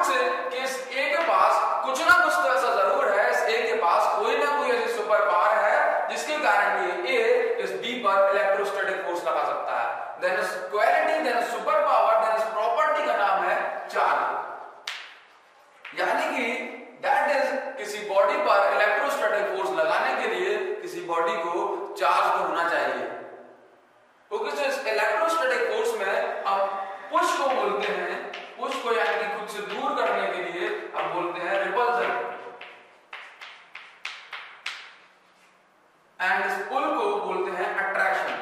Would say कि इस ए के पास कुछ ना कुछ तो ऐसा जरूर है, इस ए के पास कोई ना कोई ऐसी सुपर पावर है जिसके कारण ये ए इस बी पर इलेक्ट्रोस्टैटिक फोर्स लगा सकता है। देन इस क्वालिटी, देन इस सुपर पावर, देन इस प्रॉपर्टी का नाम है चार्ज। यानी कि दैट इज किसी बॉडी पर इलेक्ट्रोस्टैटिक फोर्स लगाने के लिए किसी बॉडी को चार्ज तो होना चाहिए। क्योंकि तो इस इलेक्ट्रोस्टैटिक फोर्स में हम पुश को बोलते हैं, पुश को यानी कि खुद से दूर करने के लिए हम बोलते हैं रिपल्सन, एंड इस पुल को बोलते हैं अट्रैक्शन।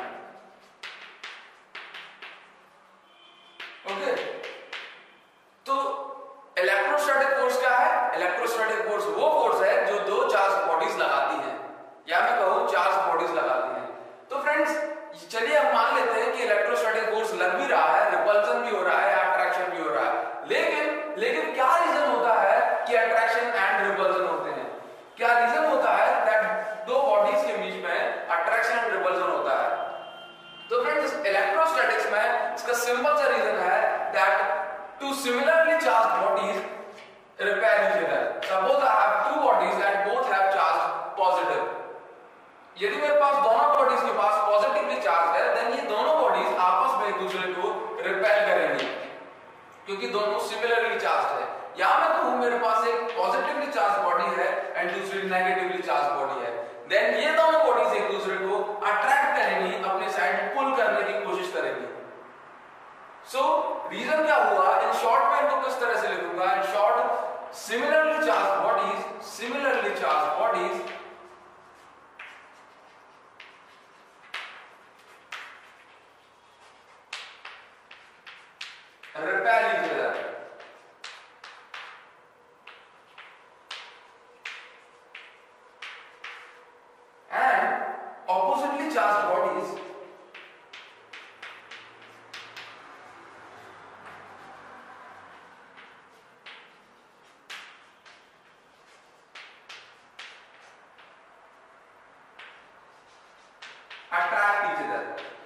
ओके, तो इलेक्ट्रोस्टैटिक फोर्स क्या है? इलेक्ट्रोस्टैटिक फोर्स वो फोर्स है जो दो चार्ज बॉडीज लगाती हैं, या मैं कहूं चार्ज बॉडीज लगाती हैं। तो फ्रेंड्स चलिए हम मान लेते हैं कि इलेक्ट्रोस्टैटिक फोर्स लग भी रहा है, रिपल्सन भी हो रहा है, अट्रैक्शन भी हो रहा है, लेकिन क्या रीजन होता है कि अट्रैक्शन एंड रिपल्सन होते हैं? क्या रीजन होता है दैट दो बॉडीज के बीच में अट्रैक्शन एंड रिपल्सन होता है? तो फ्रेंड्स इलेक्ट्रोस्टैटिक्स में इसका सिंपल सा रीजन है that two similarly charged bodies repel each other. Suppose I have two bodies and both have charge positive. यदि मेरे पास दोनों बॉडीज के पास पॉजिटिवली चार्ज है, देन ये दोनों बॉडीज आपस में एक दूसरे को रिपेल करेंगी क्योंकि दोनों सिमिलरली चार्ज है। या मैं कहूं मेरे पास एक पॉजिटिवली चार्ज बॉडी है एंड दूसरी नेगेटिवली चार्ज बॉडी है, देन ये दोनों बॉडीज एक दूसरे को अट्रैक्ट करेंगी, अपने साइड पुल करने की कोशिश करेंगी। सो रीजन क्या हुआ? इन शॉर्ट में इनको किस तरह से लिखूंगा? In short similarly charged bodies repel each other, and oppositely charged bodies attract each other.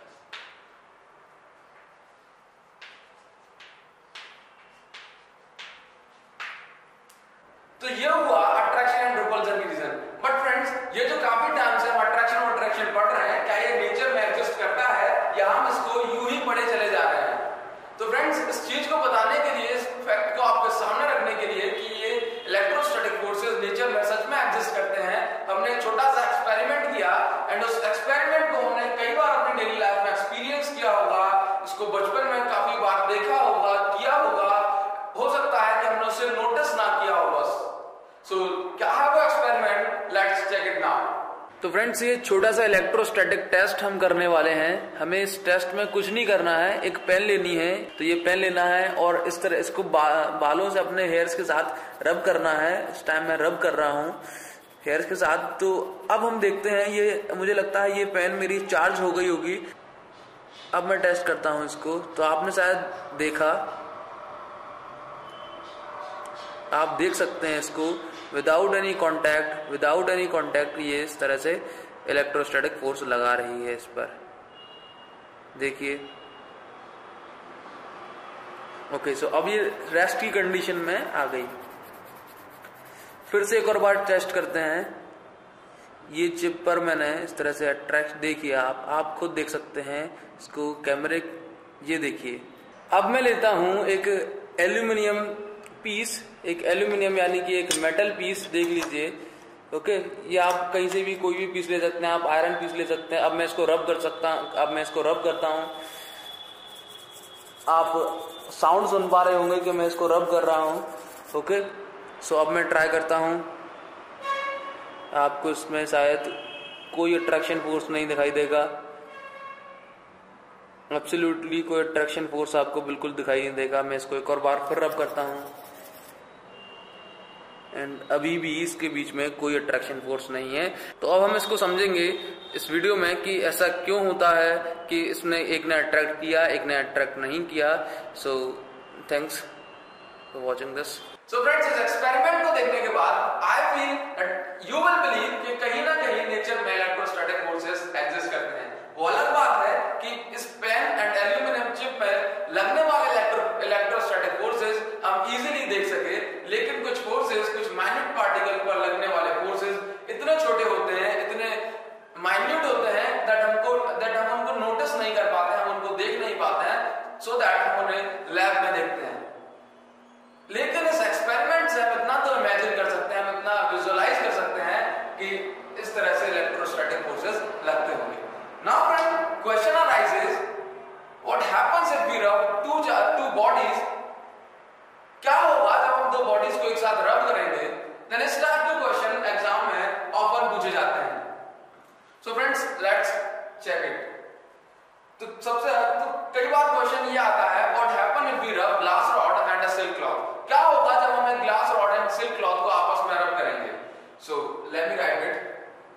तो ये हुआ अट्रैक्शन एंड रिपल्सन की रीजन। बट फ्रेंड्स ये जो काफी टाइम से हम अट्रैक्शन पढ़ रहे हैं, क्या ये नेचर में एग्जिस्ट करता है या हम इसको यूं ही पढ़े चले जा रहे हैं? तो फ्रेंड्स इस चीज को बताने के लिए, इस फैक्ट को आपके सामने रखने के लिए कि ये इलेक्ट्रोस्टैटिक फोर्सेस नेचर में सच में एग्जिस्ट करते हैं, हमने एक छोटा सा एक्सपेरिमेंट किया एंड उस एक्सपेरिमेंट को हमने कई बार अपनी डेली लाइफ में एक्सपीरियंस किया होगा, इसको बचपन में काफी बार देखा होगा, किया होगा, हो सकता है कि हमने उसे नोटिस ना किया हो बस। सो क्या है वो experiment? Let's check it now. तो फ्रेंड्स ये छोटा सा इलेक्ट्रोस्टैटिक टेस्ट हम करने वाले हैं। हमें इस टेस्ट में कुछ नहीं करना है, एक पेन लेनी है, तो ये पेन लेना है और इस तरह इसको बालों से अपने हेयर्स के साथ रब करना है। इस टाइम मैं रब कर रहा हूँ हेयर्स के साथ। तो अब हम देखते हैं, ये मुझे लगता है ये पेन मेरी चार्ज हो गई होगी। अब मैं टेस्ट करता हूँ इसको। तो आपने शायद देखा, आप देख सकते हैं इसको विदाउट एनी कॉन्टैक्ट ये इस तरह से इलेक्ट्रोस्टैटिक फोर्स लगा रही है इस पर। देखिए, ओके, सो अब ये रेस्ट की कंडीशन में आ गई। फिर से एक और बार टेस्ट करते हैं। ये चिप पर मैंने इस तरह से अट्रैक्ट, देखिए आप खुद देख सकते हैं इसको कैमरे, ये देखिए। अब मैं लेता हूं एक एल्यूमिनियम पीस, एक एल्यूमिनियम यानी कि एक मेटल पीस, देख लीजिए। ओके, ये आप कहीं से भी कोई भी पीस ले सकते हैं, आप आयरन पीस ले सकते हैं। अब मैं इसको रब कर सकता हूं, अब मैं इसको रब करता हूं। आप साउंड सुन पा रहे होंगे कि मैं इसको रब कर रहा हूं। ओके, सो अब मैं ट्राई करता हूं। आपको इसमें शायद कोई अट्रैक्शन फोर्स नहीं दिखाई देगा, एब्सोल्युटली कोई अट्रैक्शन फोर्स आपको बिल्कुल दिखाई नहीं देगा। मैं इसको एक और बार फिर रब करता हूं एंड अभी भी इसके बीच में कोई अट्रैक्शन फोर्स नहीं है। तो अब हम इसको समझेंगे इस वीडियो में कि ऐसा क्यों होता है कि इसने एक ने अट्रैक्ट किया, एक ने अट्रैक्ट नहीं किया। So thanks for watching this. So friends, इस एक्सपेरिमेंट को देखने के बाद I feel that you will believe कि कहीं ना कहीं नेचर में इलेक्ट्रोस्टैटिक फोर्सेस एग्जिस्ट करते हैं। वो अलग बात है कि इस पेन एंड एल्यूमिनियम चिप में लगने वाले इलेक्ट्रोस्टैटिक फोर्सेस हम इजीली देख सके सो दैट हम उन्हें लैब में देखते हैं। लेकिन इस एक्सपेरिमेंट से हम इतना तो इमेजिन कर सकते हैं, हम इतना विजुअलाइज कर सकते हैं कि इस तरह से इलेक्ट्रोस्टैटिक फोर्सेस लगते होंगे। Now friend, question arises, what happens if we rub two bodies? क्या होगा जब हम दो बॉडीज को एक साथ रब करेंगे? देन इस टाइप के क्वेश्चन एग्जाम में ऑफन पूछे जाते हैं। So friends, let's check it. तो कई बार क्वेश्चन ये आता है, what happen if we rub glass rod and a silk cloth? क्या होगा जब हम glass rod and silk cloth को आपस में रब करेंगे? So let me write it.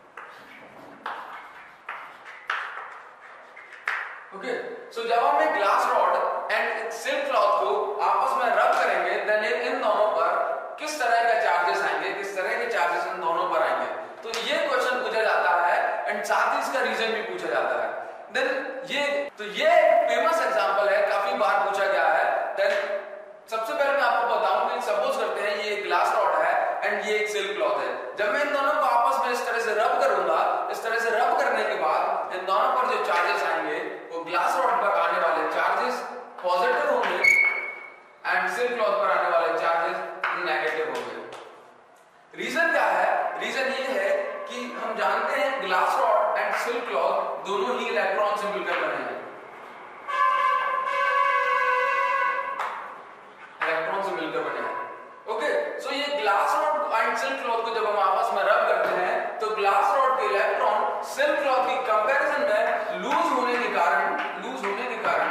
Okay, so जब हम glass rod and silk cloth को आपस में रब करेंगे, देन इन दोनों पर किस तरह का चार्जेस आएंगे, किस तरह के चार्जेस इन दोनों पर आएंगे? तो ये क्वेश्चन पूछा जाता है एंड साथ ही इसका रीजन भी पूछा जाता है। देन ये फेमस एग्जांपल है, काफी बार पूछा गया है। देन सबसे पहले मैं आपको बताऊं कि सपोज करते हैं ये ग्लास रॉड है एंड ये एक सिल्क क्लॉथ है। जब मैं इन दोनों को आपस में इस तरह से रब करूंगा, इस तरह से रब करने के बाद इन दोनों पर जो चार्जेस आएंगे वो ग्लास रॉड पर आने वाले चार्जेस पॉजिटिव होंगे एंड सिल्क क्लॉथ पर आने वाले चार्जेस नेगेटिव होंगे। रीजन क्या है? रीजन ये है कि हम जानते हैं glass rod and silk cloth दोनों ही इलेक्ट्रॉन से मिलकर बने हैं, इलेक्ट्रॉन से मिलकर बने हैं। ओके, सो ये glass rod and silk cloth को जब हम आपस में रब करते हैं तो ग्लास रॉड के इलेक्ट्रॉन सिल्क क्लॉथ की कंपैरिजन में लूज होने के कारण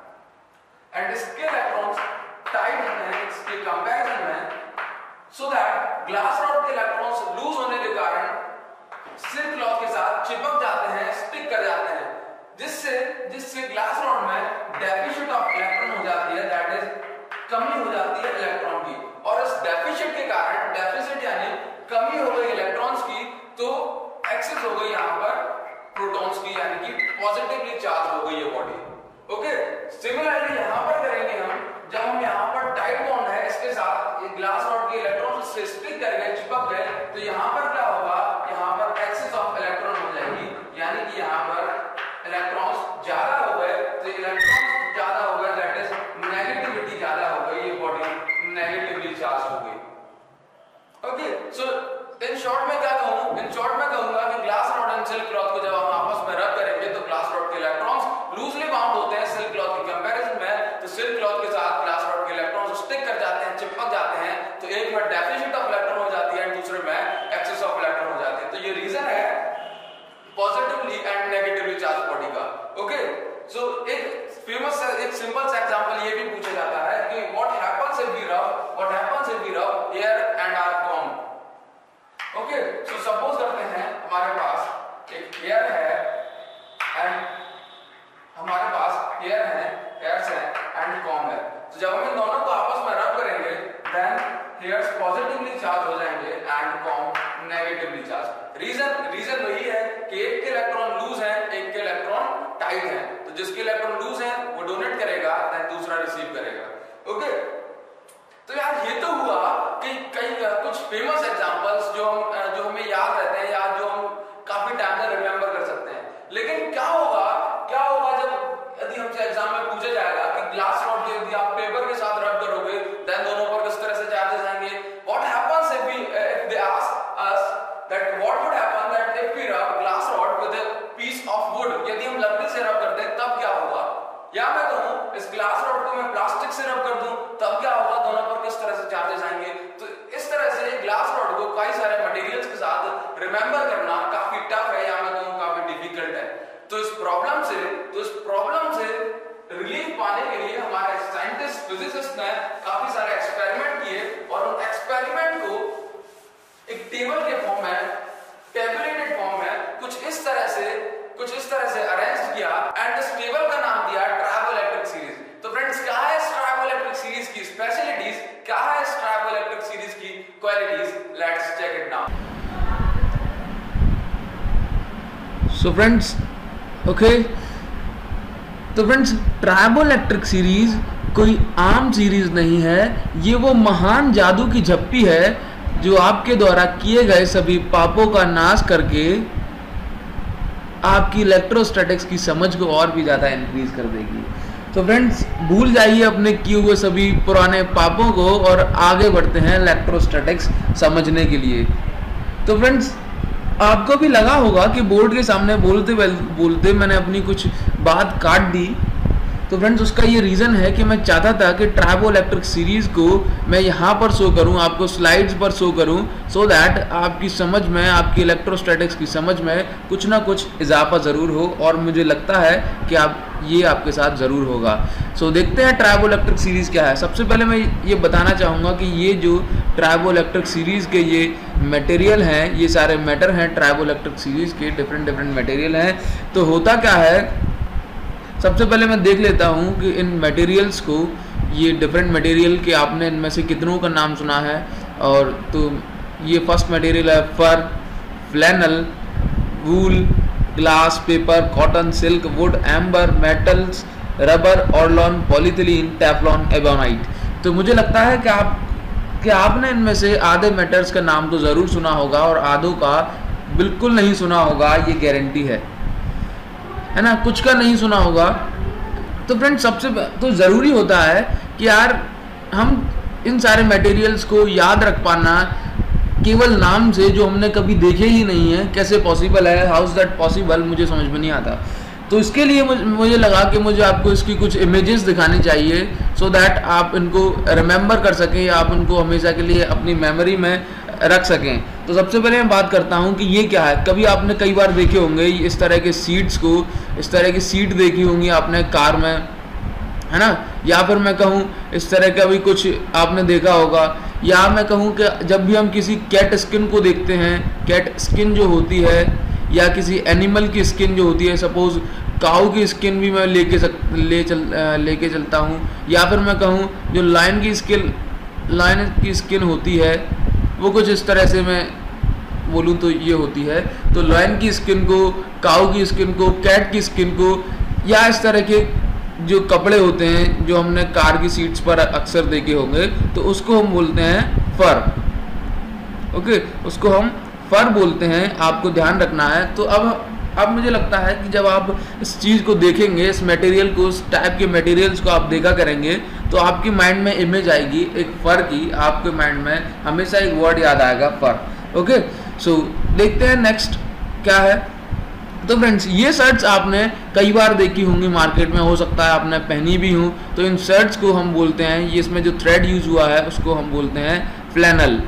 एंड इसके इलेक्ट्रॉन्स टाइट हैं इसके कंपैरिजन में, सो दैट ग्लास रॉड के इलेक्ट्रॉन्स लूज होने के कारण सिल्क क्लॉथ के साथ चिपक जाते हैं, स्टिक कर जाते हैं, जिससे ग्लास रॉड में डेफिशिट ऑफ इलेक्ट्रॉन हो जाती है, दैट इज कमी हो जाती है इलेक्ट्रॉन की। और इस डेफिशिट के कारण, डेफिशिट यानी कमी हो गई इलेक्ट्रॉन्स की, तो एक्सेस हो गई यहाँ पर प्रोटॉन्स की, यानी कि पॉजिटिवली चार्ज हो गई ये बॉडी। ओके, सिमिलरली यहाँ पर करेंगे हम, जब हम यहाँ पर टाइट बॉन्ड है इसके साथ ये ग्लास रॉड के इलेक्ट्रॉन से स्टिक कर गए, चिपक गए, तो यहाँ पर क्या होगा? यहाँ पर एक्सेस ऑफ इलेक्ट्रॉन हो जाएगी, यानी कि यहाँ पर इलेक्ट्रॉन्स ज्यादा हो गए, तो इलेक्ट्रॉन्स ज्यादा हो गए, दैट इज नेगेटिविटी ज्यादा हो गई, ये बॉडी नेगेटिवली चार्ज हो गई। ओके, सो इन शॉर्ट में क्या कहूँ? इन शॉर्ट में कहूंगा कि glass rod and silk cloth को जब हम आपस में रब करेंगे तो ग्लास रॉड के इलेक्ट्रॉन्स लूजली बाउंड होते हैं सिल्क क्लॉथ की कंपैरिजन में, तो सिल्क क्लॉथ के साथ ग्लास रॉड के इलेक्ट्रॉन्स स्टिक कर जाते हैं, चिपक जाते हैं, तो एक में डेफिशिट ऑफ इलेक्ट्रॉन हो जाती है, दूसरे में एक्सेस ऑफ इलेक्ट्रॉन हो जाती है। तो ये रीजन है positively and negatively charge body का। ओके, सो एक फेमस एक सिंपल सा एग्जांपल ये भी पूछा जाता है कि what happens if we rub hair and argon? Okay, so suppose करते हैं हमारे पास एक एयर है एंड हमारे पास एयर्स है एंड कॉम है। तो जब हम इन दोनों को आपस में रब करेंगे, देन एयर्स पॉजिटिवली चार्ज हो जाएंगे and comb negatively charge. Reason वही है कि एक के इलेक्ट्रॉन लूज है, एक के इलेक्ट्रॉन टाइट है, तो जिसके इलेक्ट्रॉन लूज है वो डोनेट करेगा, देन दूसरा रिसीव करेगा। ओके, तो यार ये तो हुआ कि कई कुछ फेमस एग्जांपल्स जो हमें याद रहते हैं या जो हम काफी टाइम में रिमेंबर कर सकते हैं। लेकिन क्या होगा जब यदि हमसे एग्जाम में पूछा जाएगा कि ग्लास रॉड यदि आप पेपर के साथ रब करोगे, देन दोनों पर किस तरह से चार्जेस आएंगे? What happens if they ask us that what would happen that if we rub glass rod with a piece of wood? यदि हम लकड़ी से रब करते हैं तब क्या होगा? या मैं कहूं इस ग्लास रॉड को मैं प्लास्टिक से रब कर दूं तब क्या होगा? दोनों पर किस तरह से चार्जेस आएंगे? तो इस तरह से ग्लास रॉड को कई सारे मटेरियल्स के साथ रिमेंबर करना काफी टफ है, या मैं कहूं काफी डिफिकल्ट है। तो इस प्रॉब्लम से रिलीफ पाने के लिए हमारे साइंटिस्ट, फिजिसिस्ट ने काफी सारे एक्सपेरिमेंट किए और उन एक्सपेरिमेंट को एक टेबल के फॉर्म में, टेबुलेटेड फॉर्म में कुछ इस तरह से अरेंज किया एंड इस टेबल का नाम दिया ट्रायोइलेक्ट्रिक सीरीज। तो फ्रेंड्स, क्या है इस ट्रायोइलेक्ट्रिक सीरीज की स्पेशलिटीज, क्या है इस ट्रायोइलेक्ट्रिक सीरीज की qualities? Let's check it now. So friends, okay, तो फ्रेंड्स, ट्रायोइलेक्ट्रिक सीरीज कोई आम सीरीज नहीं है, ये वो महान जादू की झप्पी है जो आपके द्वारा किए गए सभी पापों का नाश करके आपकी इलेक्ट्रोस्टैटिक्स की समझ को और भी ज़्यादा इंक्रीज कर देगी। तो फ्रेंड्स भूल जाइए अपने किए हुए सभी पुराने पापों को और आगे बढ़ते हैं इलेक्ट्रोस्टैटिक्स समझने के लिए। तो फ्रेंड्स आपको भी लगा होगा कि बोर्ड के सामने बोलते बोलते मैंने अपनी कुछ बात काट दी। तो फ्रेंड्स उसका ये रीज़न है कि मैं चाहता था कि ट्राइबो इलेक्ट्रिक सीरीज़ को मैं यहाँ पर शो करूँ, आपको स्लाइड्स पर शो करूँ, सो दैट आपकी समझ में, आपकी इलेक्ट्रोस्टैटिक्स की समझ में कुछ ना कुछ इजाफा ज़रूर हो, और मुझे लगता है कि ये आपके साथ ज़रूर होगा। सो देखते हैं ट्राइबो इलेक्ट्रिक सीरीज़ क्या है। सबसे पहले मैं ये बताना चाहूँगा कि ये जो ट्राइबो इलेक्ट्रिक सीरीज़ के ये मटेरियल हैं, ये सारे मैटर हैं ट्राइबो इलेक्ट्रिक सीरीज़ के, डिफरेंट मटेरियल हैं। तो होता क्या है, सबसे पहले मैं देख लेता हूँ कि इन मटेरियल्स को, ये डिफरेंट मटेरियल के आपने इनमें से कितनों का नाम सुना है। और तो ये फर्स्ट मटेरियल है fur, flannel, wool, glass, paper, cotton, silk, wood, amber, metals, rubber, orlon, polyethylene, Teflon, ebonite. तो मुझे लगता है कि आपने इनमें से आधे मेटल्स का नाम तो ज़रूर सुना होगा और आधों का बिल्कुल नहीं सुना होगा, ये गारंटी है ना, कुछ का नहीं सुना होगा। तो फ्रेंड्स सबसे तो ज़रूरी होता है कि यार हम इन सारे मटेरियल्स को याद रख पाना केवल नाम से, जो हमने कभी देखे ही नहीं है, कैसे पॉसिबल है, हाउ इज़ दैट पॉसिबल, मुझे समझ में नहीं आता। तो इसके लिए मुझे लगा कि मुझे आपको इसकी कुछ इमेजेस दिखानी चाहिए, सो दैट आप इनको रिमेंबर कर सकें या आप इनको हमेशा के लिए अपनी मेमोरी में रख सकें। तो सबसे पहले मैं बात करता हूँ कि ये क्या है। कभी आपने कई बार देखे होंगे इस तरह के सीट्स को, इस तरह की सीट देखी होंगी आपने कार में, है ना, या फिर मैं कहूँ इस तरह का भी कुछ आपने देखा होगा, या मैं कहूँ कि जब भी हम किसी कैट स्किन को देखते हैं, कैट स्किन जो होती है, या किसी एनिमल की स्किन जो होती है, सपोज काऊ की स्किन भी मैं लेके चलता हूँ, या फिर मैं कहूँ जो लायन की स्किन होती है वो कुछ इस तरह से मैं बोलूँ तो ये होती है। तो लायन की स्किन को, काऊ की स्किन को, कैट की स्किन को, या इस तरह के जो कपड़े होते हैं जो हमने कार की सीट्स पर अक्सर देखे होंगे, तो उसको हम बोलते हैं फर। ओके, उसको हम फर बोलते हैं, आपको ध्यान रखना है। तो अब मुझे लगता है कि जब आप इस चीज़ को देखेंगे, इस मटेरियल को, इस टाइप के मटेरियल्स को आप देखा करेंगे, तो आपकी माइंड में इमेज आएगी एक फर की, आपके माइंड में हमेशा एक वर्ड याद आएगा फर। ओके, सो देखते हैं नेक्स्ट क्या है। तो फ्रेंड्स ये शर्ट्स आपने कई बार देखी होंगी मार्केट में, हो सकता है आपने पहनी भी हो। तो इन शर्ट्स को हम बोलते हैं, ये इसमें जो थ्रेड यूज हुआ है उसको हम बोलते हैं फ्लैनल।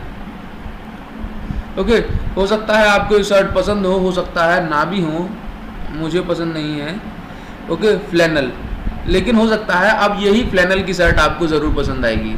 ओके, हो सकता है आपको ये शर्ट पसंद हो सकता है ना भी हो, मुझे पसंद नहीं है। ओके, फ्लैनल, लेकिन हो सकता है अब यही फ्लैनल की शर्ट आपको ज़रूर पसंद आएगी।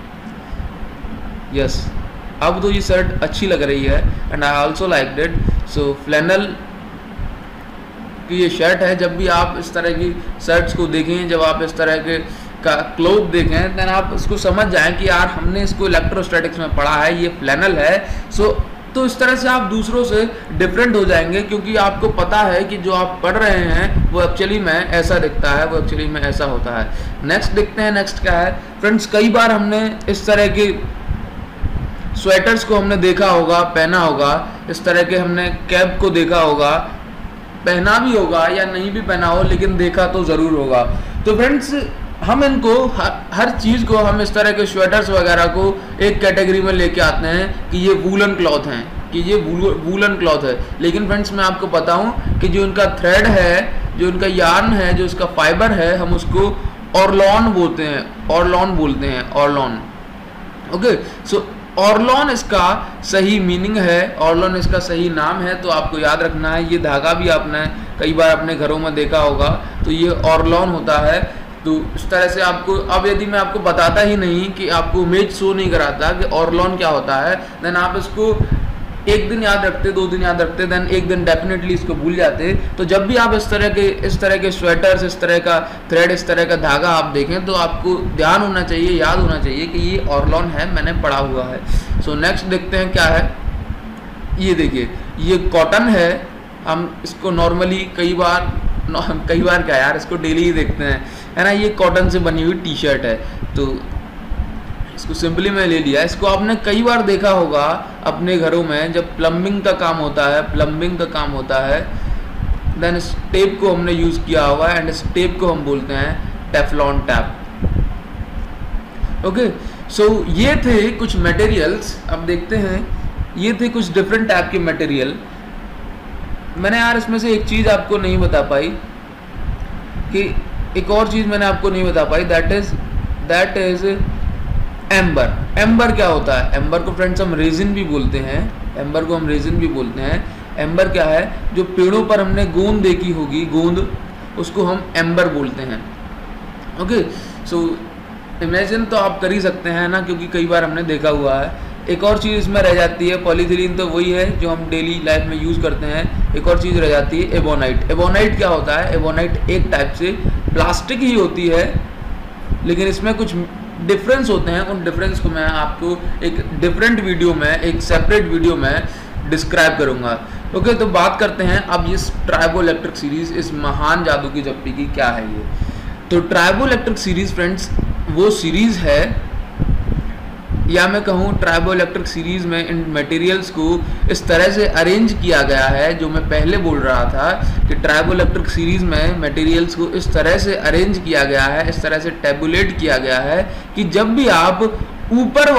यस, अब तो ये शर्ट अच्छी लग रही है and I also like it. So flannel की ये शर्ट है। जब भी आप इस तरह की शर्ट्स को देखें, जब आप इस तरह के का क्लोथ देखें, देन आप इसको समझ जाएं कि यार हमने इसको इलेक्ट्रोस्टैटिक्स में पढ़ा है, ये फ्लैनल है। तो इस तरह से आप दूसरों से डिफरेंट हो जाएंगे, क्योंकि आपको पता है कि जो आप पढ़ रहे हैं वो एक्चुअली में ऐसा दिखता है, वो एक्चुअली में ऐसा होता है। नेक्स्ट देखते हैं, नेक्स्ट क्या है फ्रेंड्स। कई बार हमने इस तरह के स्वेटर्स को हमने देखा होगा, पहना होगा, इस तरह के हमने कैप को देखा होगा, पहना भी होगा या नहीं भी पहना हो, लेकिन देखा तो ज़रूर होगा। तो फ्रेंड्स हम इनको हर चीज़ को, हम इस तरह के स्वेटर्स वगैरह को एक कैटेगरी में लेके आते हैं कि ये वूलन क्लॉथ हैं, कि ये वूलन क्लॉथ है। लेकिन फ्रेंड्स मैं आपको बताऊं कि जो इनका थ्रेड है, जो इनका यार्न है, जो इसका फाइबर है, हम उसको ऑर्लॉन बोलते हैं, ऑर्लॉन। ओके, सो ऑर्लॉन इसका सही मीनिंग है, ऑर्लॉन इसका सही नाम है। तो आपको याद रखना है, ये धागा भी आपने कई बार अपने घरों में देखा होगा, तो ये ऑर्लॉन होता है। तो इस तरह से आपको, अब यदि मैं आपको बताता ही नहीं कि आपको इमेज शो नहीं कराता कि ऑर्लॉन क्या होता है, देन आप इसको एक दिन याद रखते, 2 दिन याद रखते, देन एक दिन डेफिनेटली इसको भूल जाते। तो जब भी आप इस तरह के स्वेटर्स, इस तरह का थ्रेड, इस तरह का धागा आप देखें, तो आपको ध्यान होना चाहिए, याद होना चाहिए कि ये ऑर्लॉन है, मैंने पढ़ा हुआ है। सो नेक्स्ट देखते हैं क्या है। ये देखिए, ये कॉटन है। हम इसको नॉर्मली कई बार क्या यार, इसको डेली ही देखते हैं, है ना। ये कॉटन से बनी हुई टी शर्ट है, तो इसको सिंपली मैं ले लिया। इसको आपने कई बार देखा होगा अपने घरों में, जब प्लम्बिंग का काम होता है, देन इस टेप को हमने यूज़ किया हुआ है, एंड इस टेप को हम बोलते हैं टेफलॉन टैप। ओके, सो ये थे कुछ मटेरियल्स। अब देखते हैं, ये थे कुछ डिफरेंट टाइप के मटेरियल। मैंने यार इसमें से एक चीज़ आपको नहीं बता पाई कि एक और चीज़ मैंने आपको नहीं बता पाई, दैट इज एम्बर। एम्बर क्या होता है? एम्बर को फ्रेंड्स हम रेजिन भी बोलते हैं। एम्बर को हम रेजिन भी बोलते हैं। एम्बर क्या है? जो पेड़ों पर हमने गोंद देखी होगी, गोंद, उसको हम एम्बर बोलते हैं। ओके, सो इमेजिन तो आप कर ही सकते हैं ना, क्योंकि कई बार हमने देखा हुआ है। एक और चीज़ इसमें रह जाती है, पॉलीथिलीन तो वही है जो हम डेली लाइफ में यूज़ करते हैं। एक और चीज़ रह जाती है एबोनाइट। एबोनाइट क्या होता है? एबोनाइट एक टाइप से प्लास्टिक ही होती है, लेकिन इसमें कुछ डिफरेंस होते हैं। उन डिफरेंस को मैं आपको एक डिफरेंट वीडियो में, एक सेपरेट वीडियो में डिस्क्राइब करूँगा। ओके, तो बात करते हैं अब इस ट्राइबो इलेक्ट्रिक सीरीज़, इस महान जादू की झप्पी की क्या है ये। तो ट्राइबो इलेक्ट्रिक सीरीज़ फ्रेंड्स वो सीरीज़ है, या मैं कहूँ ट्राइबो इलेक्ट्रिक सीरीज़ में इन मटेरियल्स को इस तरह से अरेंज किया गया है, जो मैं पहले बोल रहा था कि ट्राइबो इलेक्ट्रिक सीरीज़ में मटेरियल्स को इस तरह से अरेंज किया गया है, इस तरह से टेबुलेट किया गया है कि जब भी आप ऊपर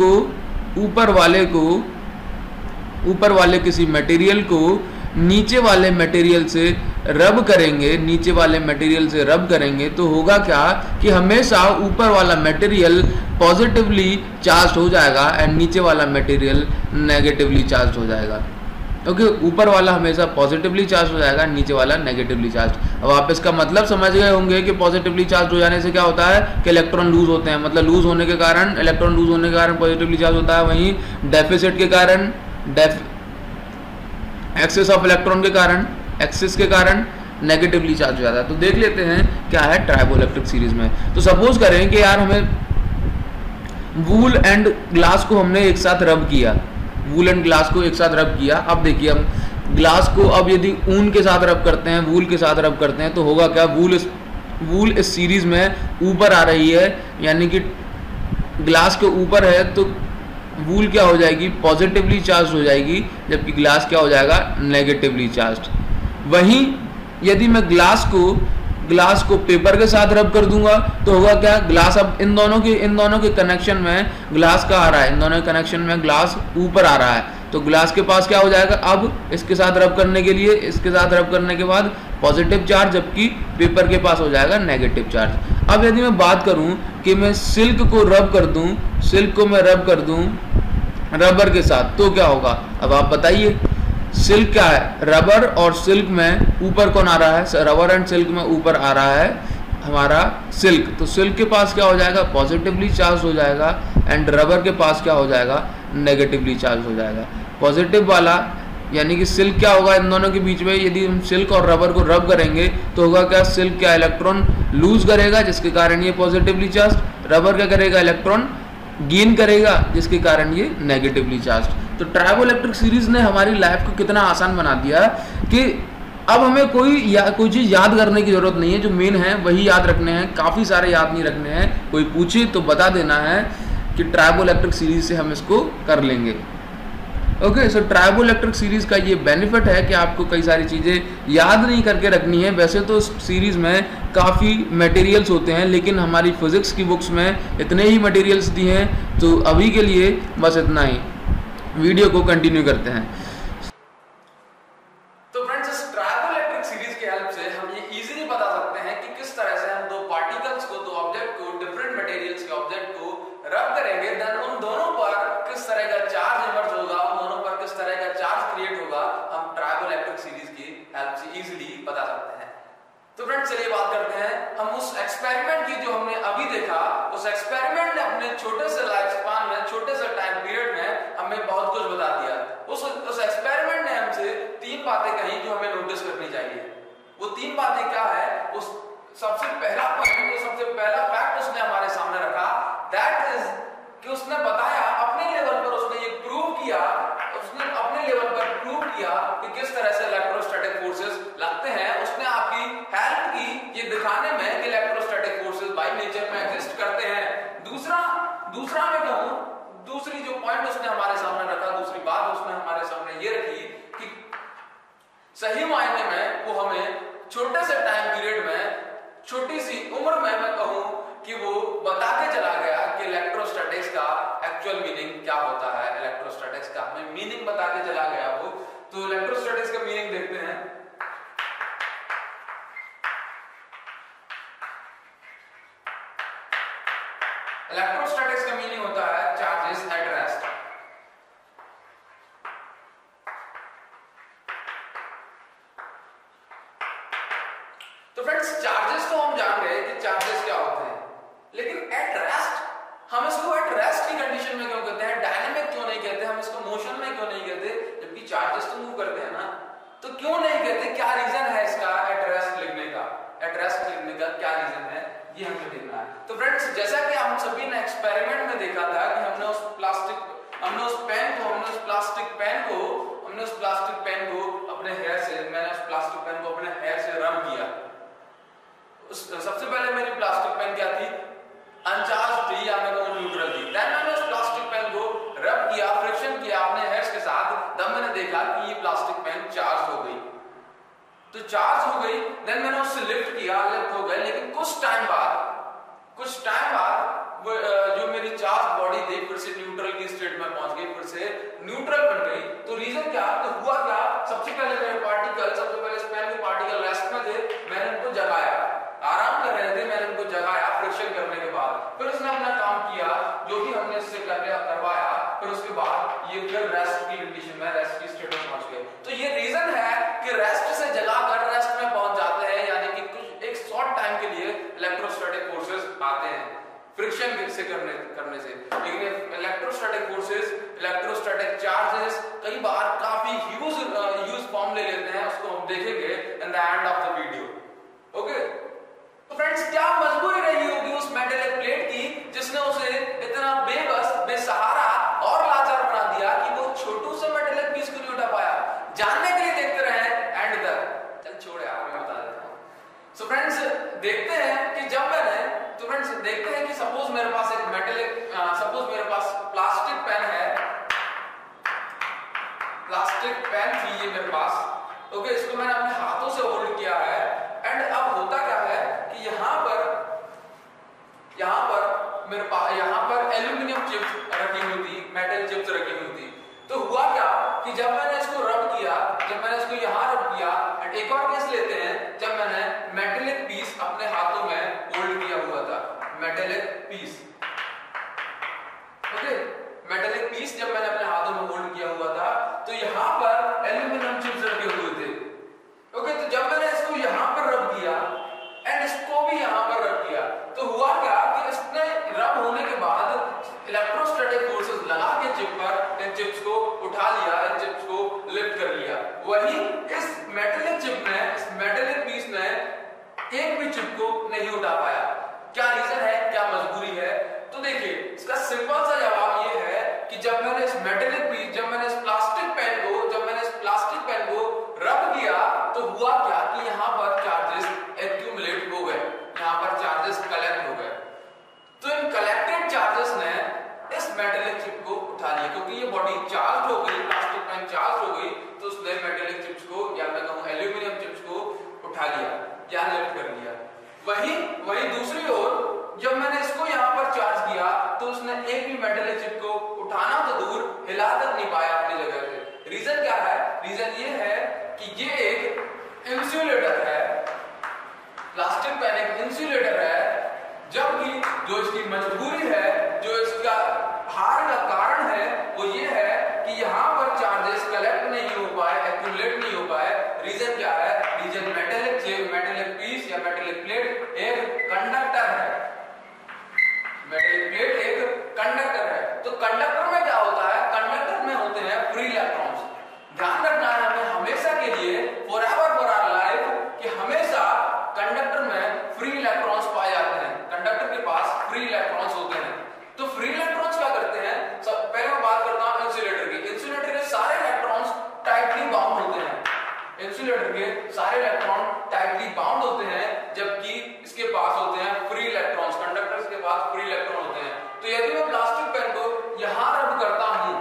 वाले किसी मटेरियल को नीचे वाले मटेरियल से रब करेंगे, तो होगा क्या कि हमेशा ऊपर वाला मटेरियल पॉजिटिवली चार्ज हो जाएगा एंड नीचे वाला मटेरियल नेगेटिवली चार्ज हो जाएगा। ओके, ऊपर वाला हमेशा पॉजिटिवली चार्ज हो जाएगा, नीचे वाला नेगेटिवली चार्ज। अब आप इसका मतलब समझ गए होंगे कि पॉजिटिवली चार्ज हो जाने से क्या होता है कि इलेक्ट्रॉन लूज होते हैं, मतलब इलेक्ट्रॉन लूज होने के कारण पॉजिटिवली चार्ज होता है। वहीं डेफिसिट के कारण, एक्सेस ऑफ इलेक्ट्रॉन के कारण, एक्सेस के कारण नेगेटिवली चार्ज हो जाता है। तो देख लेते हैं क्या है ट्राइबो इलेक्ट्रिक सीरीज में। तो सपोज करें कि यार हमें वूल एंड ग्लास को हमने एक साथ रब किया, अब देखिए हम ग्लास को अब यदि ऊन के साथ रब करते हैं, वूल के साथ रब करते हैं, तो होगा क्या, वूल इस सीरीज में ऊपर आ रही है, यानी कि ग्लास के ऊपर है, तो वूल क्या हो जाएगी, पॉजिटिवली चार्ज हो जाएगी, जबकि ग्लास क्या हो जाएगा, नेगेटिवली चार्ज। वहीं यदि मैं ग्लास को पेपर के साथ रब कर दूंगा तो होगा क्या, ग्लास अब इन दोनों के कनेक्शन में ग्लास का आ रहा है, इन दोनों के कनेक्शन में ग्लास ऊपर आ रहा है, तो ग्लास के पास क्या हो जाएगा, अब इसके साथ रब करने के लिए, इसके साथ रब करने के बाद पॉजिटिव चार्ज, जबकि पेपर के पास हो जाएगा नेगेटिव चार्ज। अब यदि मैं बात करूं कि मैं सिल्क को मैं रब कर दूं रबर के साथ, तो क्या होगा, अब आप बताइए। सिल्क क्या है, रबर और सिल्क में ऊपर कौन आ रहा है, रबर एंड सिल्क में ऊपर आ रहा है हमारा सिल्क, तो सिल्क के पास क्या हो जाएगा, पॉजिटिवली चार्ज हो जाएगा, एंड रबर के पास क्या हो जाएगा, नेगेटिवली चार्ज हो जाएगा। पॉजिटिव वाला यानी कि सिल्क क्या होगा, इन दोनों के बीच में यदि हम सिल्क और रबर को रब करेंगे तो होगा क्या, सिल्क क्या इलेक्ट्रॉन लूज करेगा, जिसके कारण ये पॉजिटिवली चार्ज, रबर क्या करेगा, इलेक्ट्रॉन गेन करेगा, जिसके कारण ये नेगेटिवली चार्ज। तो ट्राइबो इलेक्ट्रिक सीरीज ने हमारी लाइफ को कितना आसान बना दिया कि अब हमें कोई चीज़ याद करने की जरूरत नहीं है, जो मेन है वही याद रखने हैं, काफ़ी सारे याद नहीं रखने हैं। कोई पूछे तो बता देना है कि ट्राइबो इलेक्ट्रिक सीरीज से हम इसको कर लेंगे। Okay, so triboelectric series का ये बेनिफिट है कि आपको कई सारी चीज़ें याद नहीं करके रखनी है। वैसे तो इस सीरीज में काफ़ी मटेरियल्स होते हैं, लेकिन हमारी फिजिक्स की बुक्स में इतने ही मटेरियल्स दिए हैं, तो अभी के लिए बस इतना ही। वीडियो को कंटिन्यू करते हैं। तो फ्रेंड्स, इस ट्राइबो इलेक्ट्रिक सीरीज की हेल्प से हम ये इजीली बता सकते हैं कि किस तरह से हम दो पार्टिकल्स को, दो ऑब्जेक्ट को, डिफरेंट मटेरियल्स के ऑब्जेक्ट को रब करेंगे, देन उन दोनों पर किस तरह का चार्ज इमर्ज होगा, उन दोनों पर किस तरह का चार्ज क्रिएट होगा, हम ट्राइबो इलेक्ट्रिक सीरीज की हेल्प से इजीली बता सकते हैं। तो फ्रेंड्स, चलिए बात करते हैं हम उस एक्सपेरिमेंट की जो हमने अभी देखा। उस एक्सपेरिमेंट ने अपने छोटे से लाइफ स्पान में, छोटे से टाइम पीरियड में हमें बहुत कुछ बता दिया। उस एक्सपेरिमेंट ने हमसे 3 बातें कही जो हमें नोटिस करनी चाहिए। वो 3 बातें क्या है, उस सबसे पहला पॉइंट, सबसे पहला फैक्ट उसने हमारे सामने रखा, दैट इज कि उसने बताया, अपने लेवल पर उसने ये प्रूव किया, उसने अपने लेवल पर प्रूव किया कि किस तरह से इलेक्ट्रोस्टैटिक फोर्सेस लगते हैं। उसने आपकी हेल्प की ये दिखाने में कि इलेक्ट्रोस्टैटिक फोर्सेस बाय नेचर में एग्जिस्ट करते हैं। दूसरा मैं कहूं, दूसरी जो पॉइंट उसने हमारे सामने रखा, दूसरी बात उसने हमारे सामने ये रखी कि सही मायने में वो हमें छोटे से टाइम पीरियड में, छोटी सी उम्र में, मैं इलेक्ट्रोस्टैटिक्स का मीनिंग होता है चार्जेस एट रेस्ट। तो फ्रेंड्स चार्जेस तो हम जान गए कि चार्जेस क्या होते हैं, लेकिन एट रेस्ट हम इसको एट रेस्ट की कंडीशन में क्यों कहते हैं, डायनामिक क्यों नहीं कहते, हम इसको मोशन में क्यों नहीं कहते, जबकि चार्जेस तो मूव करते हैं ना, तो क्यों नहीं कहते, क्या रीजन है इसका एट रेस्ट लिखने का, एट रेस्ट लिखने का क्या रीजन है, ये हमें देखना है। तो फ्रेंड्स जैसा कि हम सभी ने एक्सपेरिमेंट में देखा था कि हमने उस प्लास्टिक पेन को अपने हेयर से, मैंने उस प्लास्टिक पेन को अपने हेयर से रब किया। सबसे पहले मेरी प्लास्टिक पेन क्या थी, अनचार्ज थी या मैं कहूं न्यूट्रल थी। देन मैंने उस प्लास्टिक पेन को रब किया, फ्रिक्शन किया अपने हेयर्स के साथ, तब मैंने देखा कि ये प्लास्टिक पेन चार्ज हो गई। तो चार्ज हो गई, देन मैंने उससे लिफ्ट किया, लिफ्ट हो गए, लेकिन कुछ टाइम बाद जो मेरी चार्ज बॉडी थी फिर से न्यूट्रल की स्टेट में पहुंच गई, फिर से न्यूट्रल बन गई। तो रीजन क्या, तो हुआ क्या, सबसे पहले मेरे पेन के पार्टिकल रेस्ट में थे, मैंने उनको जगाया, आराम कर रहे थे, मैंने उनको जगाया फ्रिक्शन करने के बाद, फिर उसने अपना काम किया जो भी हमने इससे करवाया, फिर उसके बाद ये फिर रेस्ट की कंडीशन में, रेस्ट की स्टेट में पहुंच गए। तो ये रीजन है कि रेस्ट से जगाकर रेस्ट में पहुंच जाते हैं, यानी कि कुछ एक शॉर्ट टाइम के लिए इलेक्ट्रोस्टैटिक फोर्सेस आते हैं फ्रिक्शन से करने से। लेकिन इलेक्ट्रोस्टैटिक फोर्सेस, इलेक्ट्रोस्टैटिक चार्जेस कई बार काफी ह्यूज फॉर्म ले लेते हैं, उसको हम देखेंगे in the end of the video. Okay, तो फ्रेंड्स क्या मजबूरी रही होगी उस मेटलिक प्लेट की जिसने उसे इतना बेबस, बेसहारा और लाचार बना दिया कि वो छोटू से मेटलिक पीस को नहीं उठा पाया। जानने के लिए देखते रहे एंड तक। चल छोड़ यार, मैं बता देता हूं। सो फ्रेंड्स देखते हैं कि देखते हैं कि सपोज मेरे पास एक मेरे पास प्लास्टिक पेन है, प्लास्टिक पेन थी ये मेरे पास। ओके, इसको मैंने अपने हाथों से होल्ड किया है, एंड अब होता क्या है कि यहाँ पर एल्यूमिनियम चिप्स रखी हुई थी, मेटल चिप्स रखी हुई थी। तो हुआ क्या कि जब मैंने इसको रब किया, जब मैंने इसको यहाँ रब किया, एंड एक और केस लेते हैं जब मैंने मेटलिक पीस अपने हाथों में होल्ड किया हुआ था, metallic piece. Okay, metallic piece जब मैंने अपने हाथों में होल्ड किया हुआ था, तो यहाँ पर एल्यूमिनियम चिप्स रखे हुए थे। ओके, तो जब मैंने इसको यहाँ पर रब किया एंड इसको भी यहाँ पर रब किया, तो हुआ क्या कि इसने रब होने के बाद इलेक्ट्रोस्टैटिक फोर्सेस लगा के चिप पर इन चिप्स को उठा लिया, इन चिप्स को लिफ्ट कर लिया। वही इस मेटलिक चिप ने, इस मेटलिक पीस ने एक भी चिप को नहीं उठा पाया। क्या रीजन है, क्या मजबूरी है? तो देखिए इसका सिंपल सा जवाब ये है कि जब मैंने इस मेटलिक पीस, जब मैंने इस प्लास्टिक पेन को रब किया, तो हुआ क्या कि यहाँ पर चार्जेस एक्यूमुलेट हो गए, यहाँ पर चार्जेस कलेक्ट हो गए। तो इन कलेक्टेड चार्जेस ने इस मेटलिक चिप को उठा लिया, क्योंकि ये बॉडी चार्ज हो गई, प्लास्टिक पेन चार्ज हो गई, तो उसने मेटलिक चिप्स को या मैं कहूँ एल्यूमिनियम चिप्स को उठा लिया या लिफ्ट कर लिया। वही दूसरी ओर जब मैंने इसको यहाँ पर चार्ज किया, तो उसने एक भी मेटलिक चिप को उठाना तो दूर, हिला तक नहीं पाया अपनी जगह से। रीजन क्या है? रीजन ये है कि ये एक इंसुलेटर है, प्लास्टिक पेन एक इंसुलेटर है, जबकि जो इसकी मजबूरी है, जो इसका हार का कारण है, वो ये है कि यहाँ पर चार्जेस कलेक्ट नहीं हो पाए, एक्यूमुलेट नहीं हो पाए। रीजन क्या है? Reason metallic chip, metallic piece या मेटलिक प्लेट एक कंडक्टर है, मेटलिक प्लेट एक कंडक्टर है। तो कंडक्टर में क्या होता है? कंडक्टर में होते हैं फ्री इलेक्ट्रॉन्स। ध्यान रखना है हमें हमेशा के लिए, फॉरएवर फॉर आवर लाइफ, कि हमेशा कंडक्टर में फ्री इलेक्ट्रॉन्स पाए जाते हैं, कंडक्टर के पास फ्री इलेक्ट्रॉन्स होते हैं। तो फ्री इलेक्ट्रॉन्स क्या करते हैं? पहले मैं बात करता हूं इंसुलेटर की। इंसुलेटर के सारे इलेक्ट्रॉन्स टाइटली बाउंड होते हैं, इंसुलेटर के सारे इलेक्ट्रॉन टाइटली बाउंड होते हैं, जबकि इसके पास होते हैं फ्री इलेक्ट्रॉन्स, कंडक्टर्स के पास फ्री इलेक्ट्रॉन होते हैं। तो यदि मैं प्लास्टिक पेन को यहां रब करता हूं,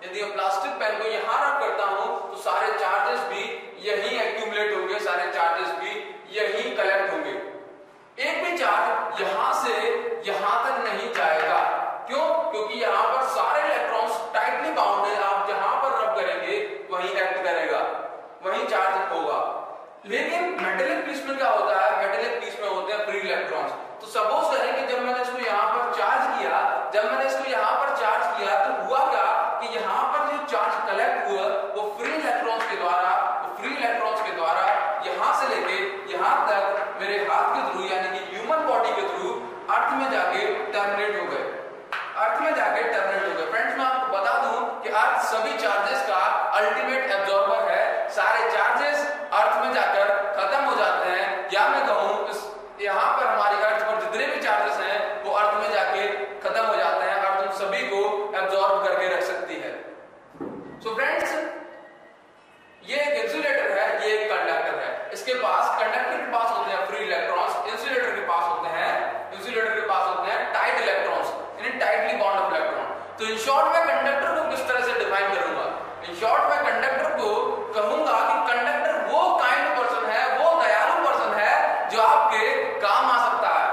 तो सारे चार्जेस भी यही एक्यूमुलेट होंगे, सारे चार्जेस भी यही कलेक्ट होंगे। एक भी चार्ज यहां से यहां तक नहीं जाएगा। क्यों? क्योंकि यहां पर सारे इलेक्ट्रॉन्स टाइटली बाउंड है, आप जहां पर रब करेंगे वहीं एक्ट करेगा, वहीं चार्ज होगा। लेकिन मेटलिक पीस में क्या होता है? मेटलिक पीस में होते हैं फ्री इलेक्ट्रॉन्स। तो सपोज करें कि जब मैंने इसको यहां पर चार्ज किया, जब मैंने इसको यहाँ पर चार्ज किया तो हुआ क्या कि यहाँ पर जो चार्ज कलेक्ट हुआ वो फ्री इलेक्ट्रॉन्स के द्वारा यहाँ से लेके यहाँ तक मेरे हाथ के थ्रू यानी कि ह्यूमन बॉडी के थ्रू अर्थ में जाके टर्मिनेट हो गए। फ्रेंड्स मैं आपको बता दूं कि अर्थ सभी चार्जेस का अल्टीमेट एब्जॉर्बर है। सारे चार्जेस अर्थ में जाकर खत्म हो जाते हैं, या मैं कहूं यहाँ पर हमारी अर्थ पर जितने भी चार्जेस हैं वो अर्थ में जाके खत्म हो जाते हैं। अर्थ उन सभी को एब्जॉर्ब करके रख सकती है। सो फ्रेंड्स ये एक इंसुलेटर है, ये एक कंडक्टर है। इसके पास कंडक्टर के पास होते हैं फ्री इलेक्ट्रॉन्स, इंसुलेटर के पास होते हैं टाइट इलेक्ट्रॉन्स यानी टाइटली बॉन्ड ऑफ इलेक्ट्रॉन। तो इन शॉर्ट में कंडक्टर को किस तरह से डिफाइन करूंगा? इन शॉर्ट में कंडक्टर को कहूंगा कि कंडक्टर वो काइंड पर्सन है, वो दयालु पर्सन है जो आपके काम आ सकता है।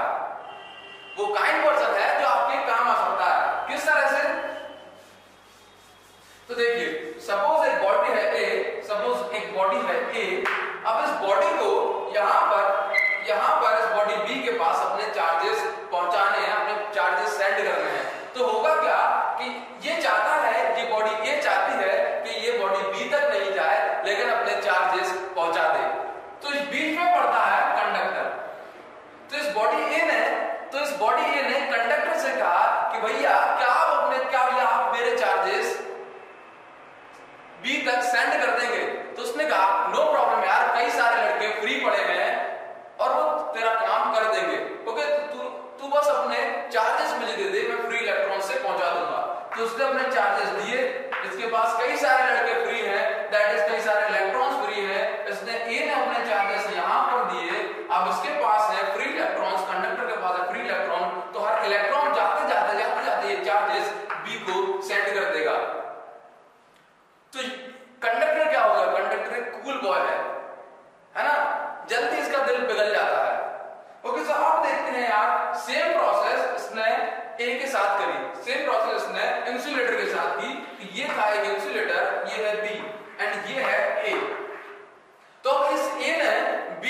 किस तरह से? तो देखिए सपोज एक बॉडी है ए, अब इस बॉडी को यहाँ पर इस बॉडी बी के पास अपने चार्जेस पहुंचाने हैं, अपने चार्जेस सेंड करने हैं। तो होगा क्या कि ये चाहता है, ये बॉडी ए चाहती है कि ये बॉडी बी तक नहीं जाए लेकिन अपने चार्जेस पहुंचा दे। तो इस बीच में पड़ता है कंडक्टर। तो इस बॉडी ए ने कंडक्टर से कहा कि भैया क्या आप मेरे चार्जेस बी तक सेंड कर देंगे? तो उसने कहा नो प्रॉब्लम यार, कई सारे लड़के फ्री पड़े हैं और वो तेरा काम कर देंगे। ओके, तू बस अपने चार्जेस मुझे दे दे, मैं फ्री इलेक्ट्रॉन से पहुंचा दूंगा। तो उसने अपने चार्जेस दिए, इसके पास कई सारे लड़के फ्री हैं, दैट इज कई सारे इलेक्ट्रॉन्स फ्री हैं। इसने ए ने अपने चार्जेस यहां पर दिए, अब इसके पास है फ्री इलेक्ट्रॉन्स, कंडक्टर के पास है फ्री इलेक्ट्रॉन। तो हर इलेक्ट्रॉन जाते ये चार्जेस बी को सेंड कर देगा। तो कंडक्टर क्या होगा? कंडक्टर एक कूल बॉय है ना, जल्दी इसका दिल पिघल जाता है। ओके, तो आप देखते हैं यार सेम प्रोसेस इसने ए के साथ करी, सेम प्रोसेस इसने इंसुलेटर के साथ की। ये था एक इंसुलेटर, ये है बी एंड ये है ए। तो इस ए ने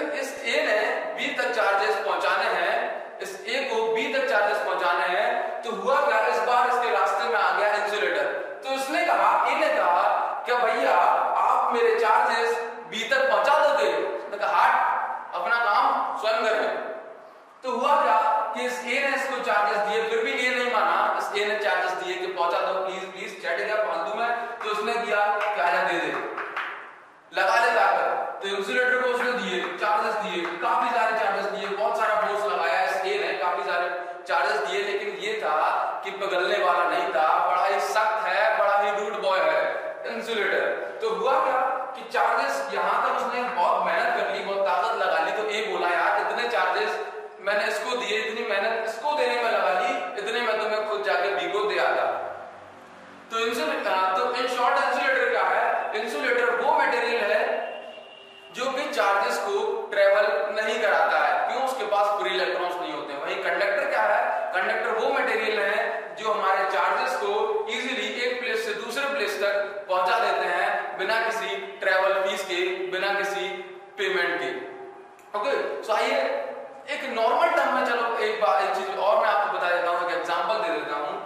बी तक चार्जेस पहुंचाने हैं, इस ए को बी तक चार्जेस पहुंचाने हैं। तो हुआ क्या, इस बार इसके रास्ते में आ गया इंसुलेटर। तो उसने कहा, ए ने कहा क्या भैया आप मेरे चार्जेस बी तक पहुंचा दोगे? उसने कहा हट, अपना काम स्वयं करें। तो हुआ क्या कि इस ए ने इसको चार्जेस दिए, फिर भी ए नहीं माना। इस ए ने चार्जेस दिए कि पहुंचा दो प्लीज चैट गया फालतू में। तो उसने किया क्या, दे दे, लगा ले जाकर। तो इंसुलेटर को उसने दिए, चार्जेस दिए, काफी सारे चार्जेस दिए, बहुत सारा फोर्स लगाया इस ए ने, काफी सारे चार्जेस दिए। लेकिन ये था कि पिघलने वाला नहीं था, बड़ा ही सख्त है, बड़ा ही रूड बॉय है इंसुलेटर। तो हुआ क्या कि चार्जेस यहां तक उसने बहुत मेहनत कर ली, बहुत ताकत लगा ली। तो ए बोला यार इतने चार्जेस मैंने इसको दिए, इतनी मेहनत इसको देने में लगा ली, इतने में तो मैं खुद जाके बी को दे आता। तो इन शॉर्ट इंसुलेटर क्या है? इंसुलेटर वो मटेरियल है जो कि चार्जेस को ट्रेवल नहीं कराता है, क्यों? उसके पास फ्री इलेक्ट्रॉन्स नहीं होते हैं। वहीं कंडक्टर क्या है? कंडक्टर वो मटेरियल है जो हमारे चार्जेस को इजीली एक प्लेस से दूसरे प्लेस तक पहुंचा देते हैं बिना किसी ट्रेवल फीस के, बिना किसी पेमेंट के। ओके, सो आइए एक नॉर्मल टर्म में चलो एक चीज और मैं आपको बता देता हूं, एक एग्जांपल दे देता हूं।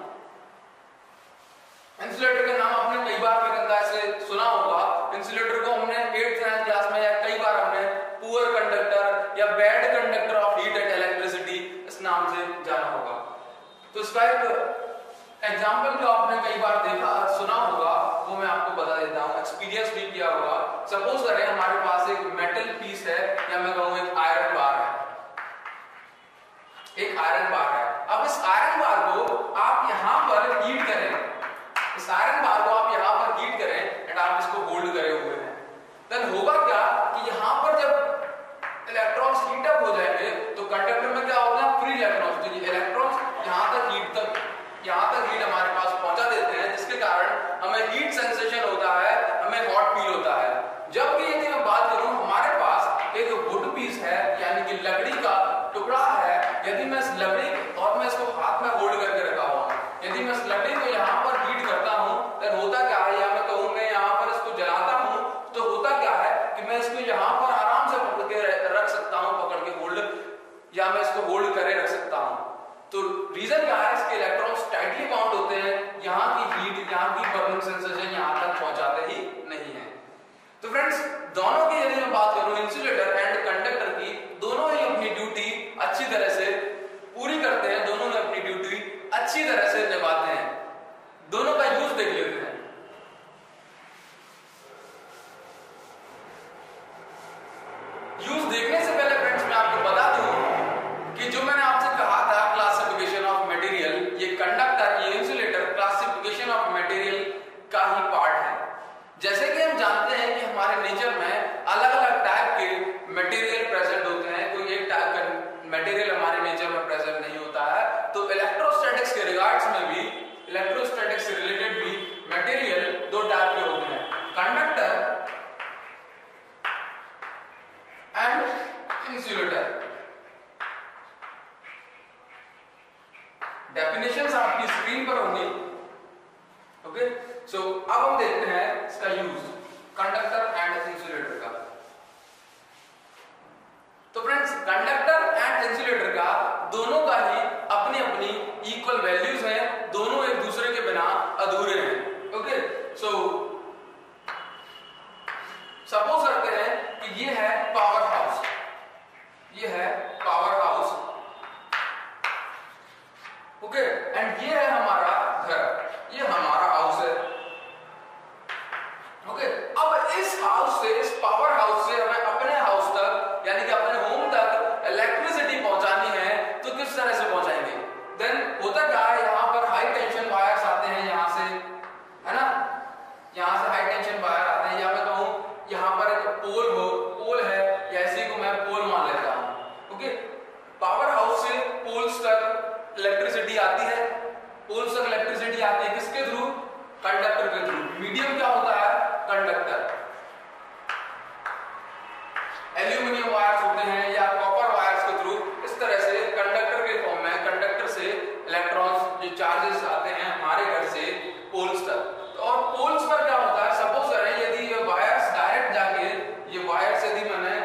इंसुलेटर का नाम आपने कई बार ऐसे सुना होगा। इंसुलेटर को हमने 8th 9th क्लास में या कई बार हमने पुअर कंडक्टर या bad conductor of heat and electricity इस नाम से जाना होगा। तो इसका एक एग्जांपल जो आपने कई बार देखा सुना होगा वो मैं आपको बता देता हूं, एक्सपीरियंस भी किया होगा। सपोज करें हमारे पास एक मेटल पीस है, या मैं कहूं एक आयरन बार है, एक आयरन बार है। अब इस आयरन बार को आप यहां पर हीट करें, इस आयरन बार को आप यहां पर हीट करें एंड आप इसको होल्ड करे हुए हैं। देन होगा क्या कि यहां पर जब इलेक्ट्रॉन्स हीट अप हो जाएंगे तो कंडक्टर में क्या होता है? Free electrons. तो ये इलेक्ट्रॉन्स यहां तक हीट हमारे पास पहुंचा देते हैं, जिसके कारण हमें हीट सेंसेशन होता है, हमें हॉट फील होता है। जबकि यदि मैं बात करूं हमारे पास एक वुड पीस है, यानी कि लकड़ी का टुकड़ा है, यदि मैं इस लकड़ी और मैं इसको हाथ में होल्ड करके रखा हुआ, यदि मैं इस लकड़ी को यहाँ पर हीट करता हूँ तो होता क्या है, या मैं कहूँ मैं यहाँ पर इसको जलाता हूँ तो होता क्या है कि मैं इसको यहाँ पर आराम से पकड़ के रख सकता हूँ, पकड़ के होल्ड, या मैं इसको होल्ड करे रख सकता हूँ। तो रीजन क्या है? इसके इलेक्ट्रॉन्स अच्छी तरह से निभाते हैं। दोनों का यूज देख लेते हैं। यूज देखने से पहले फ्रेंड्स मैं आपको बता दूं कि जो मैंने आपसे कहा था क्लासिफिकेशन ऑफ मटेरियल, ये कंडक्टर, ये इंसुलेटर क्लासिफिकेशन ऑफ मटेरियल का ही पार्ट है। जैसे कि हम जानते हैं कि हमारे नेचर में अलग अलग टाइप के मटेरियल प्रेजेंट होते हैं, कोई एक टाइप का मटेरियल हमारे नेचर में प्रेजेंट नहीं होता है। तो इलेक्ट्रोस्टैटिक्स के रिगार्ड्स में भी, इलेक्ट्रोस्टैटिक्स से रिलेटेड भी मटेरियल दो टाइप के होते हैं, कंडक्टर एंड इंसुलेटर। डेफिनेशंस आपकी स्क्रीन पर होंगी। ओके, सो अब हम देखते हैं इसका यूज कंडक्टर एंड इंसुलेटर का। तो फ्रेंड्स, कंडक्टर एंड इंसुलेटर का दोनों का ही अपनी अपनी इक्वल वैल्यूज हैं, दोनों एक दूसरे के बिना अधूरे हैं। ओके, सो सपोज करते हैं कि ये है पावर हाउस, ये है पावर हाउस। ओके, एंड ये है हमारा घर, ये हमारा हाउस है। ओके, अब इस हाउस से, इस पावर हाउस से हमें अपने हाउस तक, यानी कि अपने होम तक इलेक्ट्रिसिटी पहुंचानी है, तो किस तरह से पहुंचाएंगे? देन होता क्या है, यहाँ पर हाई टेंशन वायर्स आते हैं, यहाँ से, है ना, यहाँ से हाई टेंशन वायर आते हैं, या मैं कहूँ यहाँ पर एक पोल है, या इसी को मैं पोल मान लेता हूँ। ओके, पावर हाउस से पोल्स तक इलेक्ट्रिसिटी आती है, पोल्स तक इलेक्ट्रिसिटी आती है किसके थ्रू? कंडक्टर के थ्रू। मीडियम क्या होता है? कंडक्टर। एल्यूमिनियम वायर्स होते हैं या कॉपर वायर्स के थ्रू, इस तरह से कंडक्टर के फॉर्म में, कंडक्टर से इलेक्ट्रॉन्स, जो चार्जेस आते हैं हमारे घर से पोल्स तक। और पोल्स पर क्या होता है, सपोज करें यदि ये वायर्स डायरेक्ट जाके, ये वायर्स यदि मैंने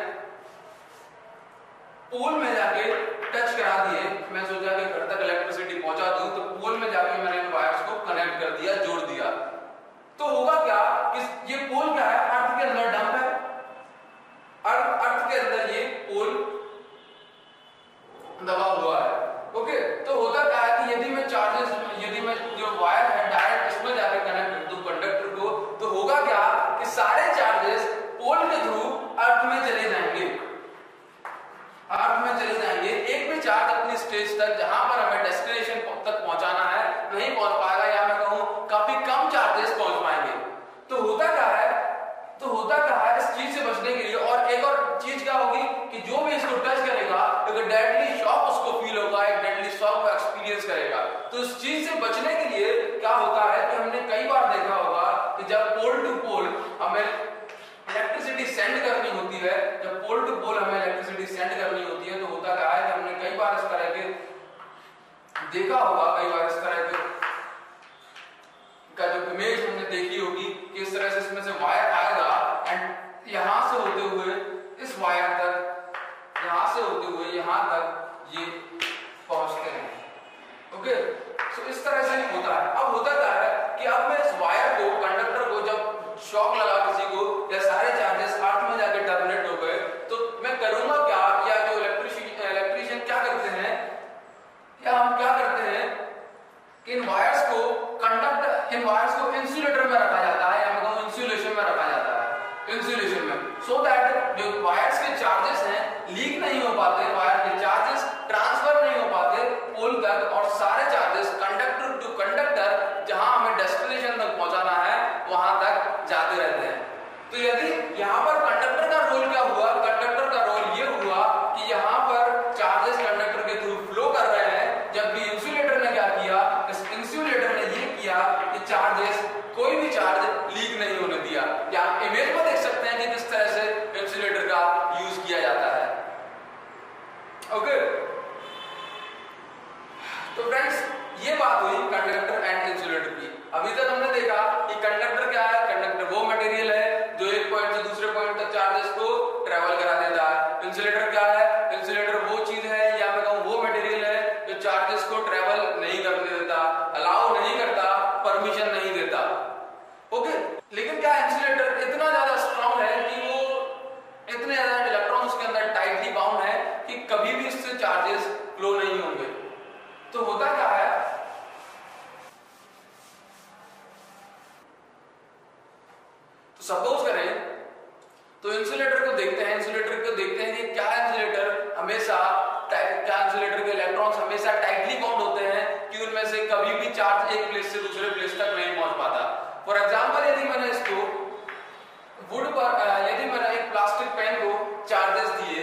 पोल में जाके टच करा दिए, मैं सोचा कि घर तक इलेक्ट्रिसिटी पहुंचा दूं, तो पोल में जाके मैंने इन वायर्स को कनेक्ट कर दिया, जोड़ दिया, तो होगा क्या कि ये पोल क्या है, अर्थ के अंदर डंप है, अर्थ के अंदर ये पोल दबा हुआ है। ओके, तो होता क्या है कि यदि मैं चार्जेस, यदि मैं जो वायर है डायरेक्ट इसमें जाके कनेक्ट कर दूं कंडक्टर को, तो होगा क्या कि सारे चार्जेस पोल के थ्रू अर्थ में चले जाएंगे, अर्थ में चले जाएंगे। एक भी चार्ज अपनी स्टेज तक, जहां पर हमें डेस्टिनेशन तक पहुंचाना है, नहीं पहुंच पाएगा, या मैं कहूं काफी कम चार्जेस पहुंच पाएंगे। तो होता क्या है, इस चीज से बचने के लिए, और एक और चीज क्या होगी कि जो भी इसको टच करेगा एक डेडली शॉक उसको फील होगा, एक डेडली शॉक को एक्सपीरियंस करेगा। तो इस चीज से बचने के लिए क्या होता है कि हमने कई बार देखा होगा कि जब पोल टू पोल हमें इलेक्ट्रिसिटी सेंड करनी होती है, जब पोल टू पोल हमें इलेक्ट्रिसिटी सेंड करनी होती है, तो होता क्या है कि हमने कई बार इस तरह के देखा होगा, कई बार इस तरह के का जो इमेज हमने देखी होगी कि इस तरह से इसमें से वायर आएगा एंड यहां से होते हुए इस वायर तक, यहां से होते हुए यहां तक ये पहुंचते हैं। ओके, सो इस तरह से होता है। अब होता क्या है कि अब मैं इस वायर को, कंडक्टर को जब शॉक लगा किसी को, या सारे चार्जेस अर्थ में जाके टर्मिनेट हो गए, तो मैं करूंगा क्या, या जो इलेक्ट्रीशियन क्या करते हैं, या हम क्या करते हैं कि इन वायर्स को इंसुलेटर में रखा जाता है, या मतलब इंसुलेशन में रखा जाता है, इंसुलेशन में, सो दैट जो वायर्स के चार्जेस हैं लीक नहीं हो पाते, वायर के चार्जेस ट्रांसफर नहीं हो पाते पोल तक, और सारे चार्जेस कंडक्टर टू कंडक्टर, जहां हमें डेस्टिनेशन तक पहुंचाना है वहां तक जाते रहते हैं। तो यदि यहां पर कंडक्टर का रोल क्या हुआ, कंडक्टर का रोल ये हुआ कि यहां पर चार्जेस कंडक्टर के थ्रू फ्लो कर रहे हैं, जबकि इंसुलेटर ने क्या किया, इस इंसुलेटर ने ये किया कि चार्जेस, कोई भी चार्ज लीक नहीं होने दिया। या आप इमेज में देख सकते हैं कि किस तरह से इंसुलेटर का यूज किया जाता है। ओके, तो फ्रेंड्स, ये बात हुई कंडक्टर एंड इंसुलेटर की। अभी तक हमने देखा कि कंडक्टर क्या है, कंडक्टर वो मटेरियल है जो एक पॉइंट से दूसरे पॉइंट तक चार्जेस को ट्रेवल करा देता है। इंसुलेटर क्या है, इंसुलेटर वो चीज है, या मैं कहूं वो मटेरियल है जो चार्जेस को ट्रेवल नहीं करने देता, अलाउ नहीं करता, परमिशन नहीं देता। ओके, लेकिन क्या इंसुलेटर इतना ज्यादा स्ट्रॉन्ग है कि वो इतने ज्यादा इलेक्ट्रॉन्स के अंदर टाइटली बाउंड है कि कभी भी इससे सपोज करें तो इंसुलेटर को देखते हैं कि क्या इंसुलेटर हमेशा के इलेक्ट्रॉन्स हमेशा टाइटली बाउंड होते हैं कि उनमें से कभी भी चार्ज एक प्लेस से दूसरे प्लेस तक नहीं पहुंच पाता। फॉर एग्जांपल यदि मैंने इसको वुड पर यदि मैंने एक प्लास्टिक पेन को चार्जेस दिए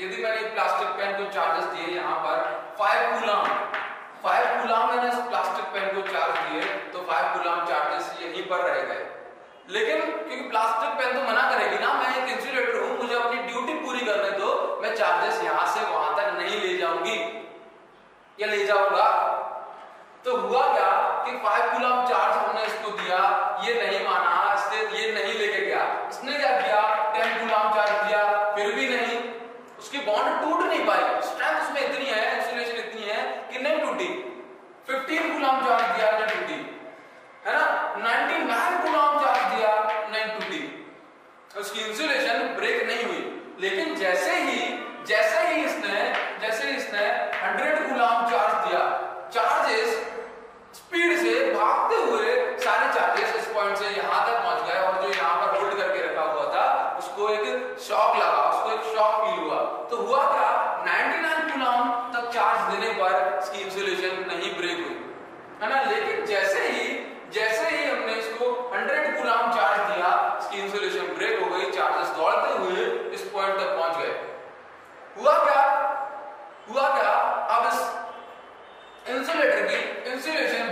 यहाँ पर 5 कूलम मैंने इस प्लास्टिक पेन को चार्ज दिए तो 5 कूलम चार्जेस यहीं पर रह गए। लेकिन क्योंकि प्लास्टिक पेन तो मना करेगी ना, मैं एक इंसुलेटर हूं, मुझे अपनी ड्यूटी पूरी करने दो, मैं चार्जेस यहां से वहां तक नहीं ले जाऊंगी या ले जाऊंगा। तो हुआ क्या कि 5 कूलम चार्ज हमने इसको दिया, ये नहीं माना, इसने ये नहीं लेके गया। इसने क्या किया, 10 कूलम चार्ज दिया, फिर भी नहीं, उसकी बॉन्ड टूट नहीं पाई, स्ट्रेंथ उसमें इतनी है, इंसुलेशन इतनी है कि नहीं टूटी। 15 कूलम चार्ज दिया, नहीं टूटी, है ना। 99 कूलम चार्ज दिया, नहीं टूटी, उसकी इंसुलेशन ब्रेक नहीं हुई। लेकिन जैसे ही इसने 100 कूलम चार्ज दिया, चार्जेस स्पीड से भागते हुए सारे चार्जेस इस पॉइंट से यहां तक पहुंच गए और जो यहां पर होल्ड करके रखा हुआ था उसको एक शॉक लगा, उसको एक शॉक फील हुआ। तो हुआ क्या, 99 कूलम तक चार्ज देने पर इसकी इंसुलेशन नहीं ब्रेक हुई, है ना। लेकिन जैसे ही हमने इसको 100 कूलम चार्ज दिया, इसकी इंसुलेशन ब्रेक हो गई, चार्जेस दौड़ते हुए इस पॉइंट तक पहुंच गए। हुआ क्या, अब इस इंसुलेटर की इंसुलेशन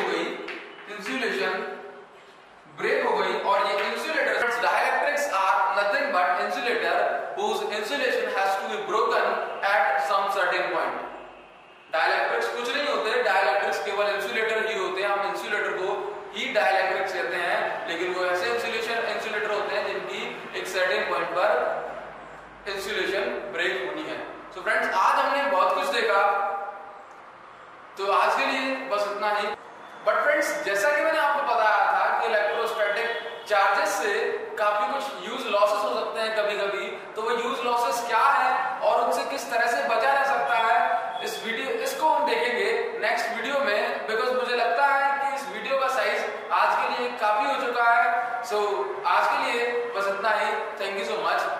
ब्रेक हो गई और ये insulator dielectrics are nothing but insulator whose insulation has to be broken at some certain point। Dielectrics कुछ नहीं होते, डाइलेक्ट्रिक्स केवल इंसुलेटर ही होते हैं। हम इंसुलेटर को ही डाइलेक्ट्रिक्स कहते हैं, लेकिन वो ऐसे इंसुलेटर होते हैं जिनकी एक सर्टेन पॉइंट पर इंसुलेशन ब्रेक होनी है। सो फ्रेंड्स, आज हमने बहुत कुछ देखा, तो आज के लिए बस इतना ही। बट फ्रेंड्स, जैसा कि मैंने आपको बताया था कि इलेक्ट्रोस्टैटिक चार्जेस से काफी कुछ यूज लॉसेस हो सकते हैं कभी-कभी, तो वो यूज लॉसेस क्या है और उनसे किस तरह से बचा जा सकता है, इसको हम देखेंगे नेक्स्ट वीडियो में। बिकॉज मुझे लगता है कि इस वीडियो का साइज आज के लिए काफी हो चुका है। सो आज के लिए बस इतना ही। Thank you so much.